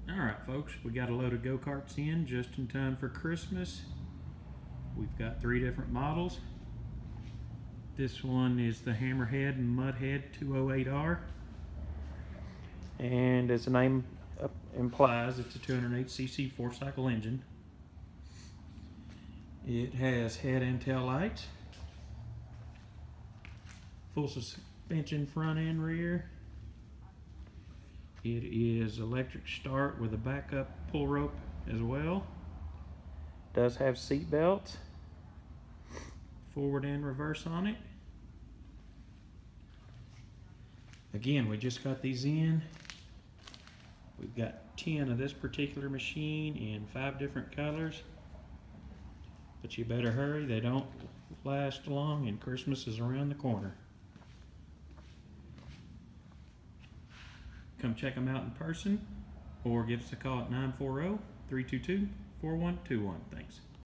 Alright folks, we got a load of go-karts in just in time for Christmas. We've got 3 different models. This one is the Hammerhead Mudhead 208R. And as the name implies, it's a 208cc 4-cycle engine. It has head and tail lights, full suspension front and rear. It is electric start with a backup pull rope as well. Does have seat belts, forward and reverse on it. Again, we just got these in. We've got 10 of this particular machine in 5 different colors. But you better hurry, they don't last long and Christmas is around the corner. Come check them out in person or give us a call at 940-322-4121. Thanks.